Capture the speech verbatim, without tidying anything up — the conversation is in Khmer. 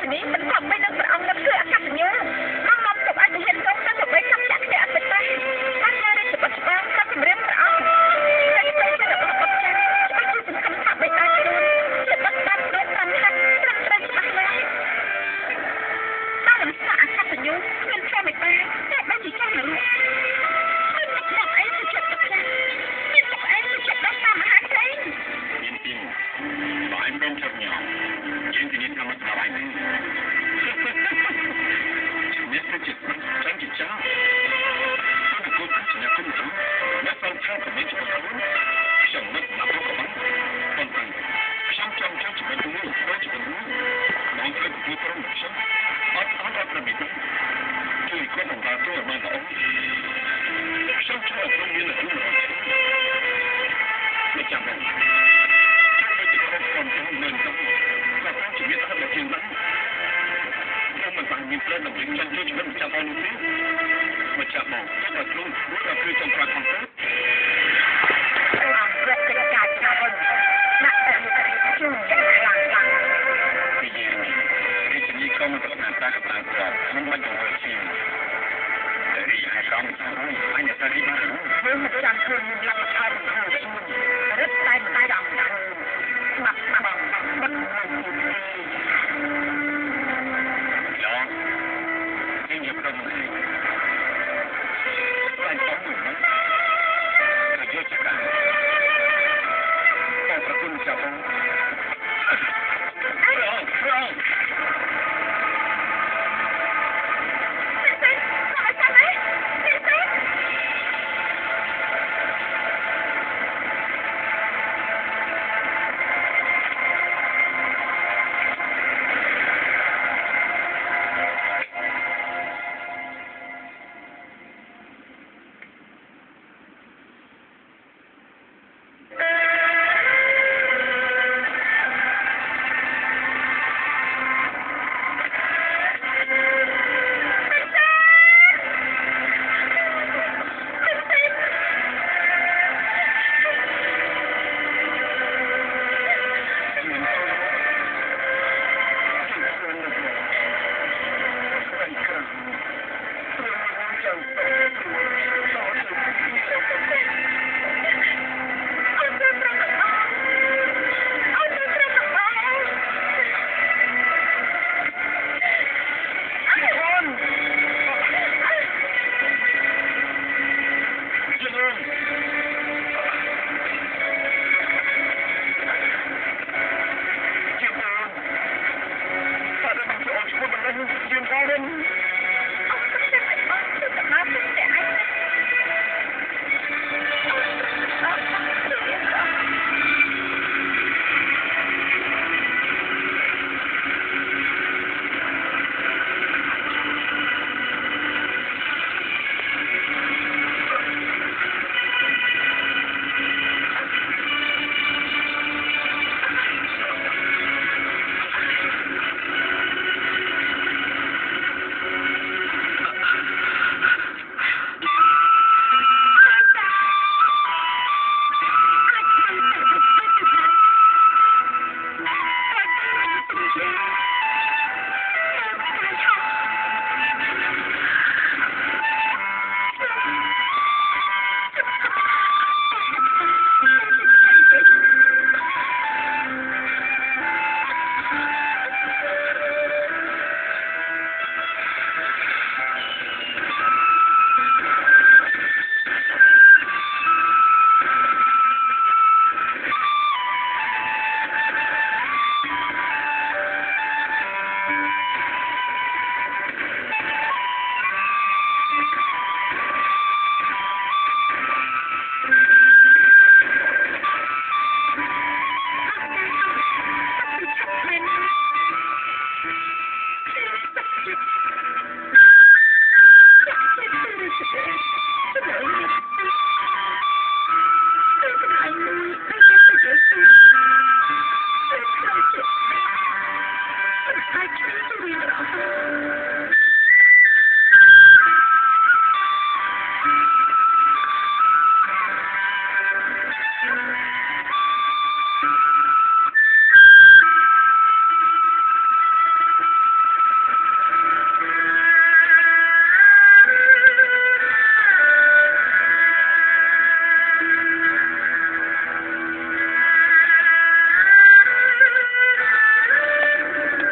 នេះមិនខំបីនឹងព្រះអង្គនឹងធ្វើអកប្បញ្ញាមកមកទៅឲ្យជាក្នុងទៅទៅបីកាប់ចាក់គ្នាអបិតាបានយករាជបុត្រច្បាស់កាប់ជំរាបព្រះអង្គតែទៅជារបស់បុត្រចាច្បាស់ជាសង្ឃឹមថាបីអាចខ្លួនជាបុត្របានដូចតាមហាត់ត្រឹមត្រូវច្បាស់ណាស់តាមមិនស្អាតអកប្បញ្ញាគ្មានធ្វើមិនបានតែបីជាចាស់នឹងមកអីទៅចិត្តចាស់មានទៅអីទៅចិត្តដល់តាមហាត់ទេមានទីបាយមិនចាប់ញ៉ាំយើងទីនេះតាមស្រាប់ហើយនេះទៅចិត្តចាំចិត្តចាស់ទៅគូទៅញ៉ាំទៅអ្នកសំខាន់ទៅនេះទៅខ្ញុំមិនណាប់ទៅបានប៉ុន្តែខ្ញុំចង់ចង់ជំនួយទៅជំនួយមកទៅទីក្រុមខ្ញុំអត់អត់អត់ប្រមិតជួយគាត់បង្កើតទៅបានអត់ខ្ញុំជួយឲ្យខ្ញុំមានរឿងរ៉ាវមិនចាំបាច់ទៅទីក្រុមខ្ញុំមិនទៅក៏តាមជំនាញអត់មកជាងបានខ្ញុំមិនបានមានផ្លែដើម្បីចង់ជួយជំនួយចាំបងនេះមកចាំបងទៅខ្លួនព្រោះគឺចង់ប្រាក់ផងទៅអង្គរកកិច្ចការចាប់វិញដាក់តែជួយយ៉ាងខ្លាំងខ្លាំងពីយើងនេះទីនេះក៏មិនប្រកាសតាតាមប្រាប់មិនបាច់ទៅជារីឯកងទៅអញទៅទីបានយើងមិនចាំឃើញមានលក្ខខណ្ឌទៅជួយរឹតតែមិនចាំឃើញស្មាត់ស្មាត់មិនយ៉ាងយើងយកទៅមកហើយទៅទៅមកទៅយកចកាតែប្រគុណចាប់បងអរអរ I can't believe it.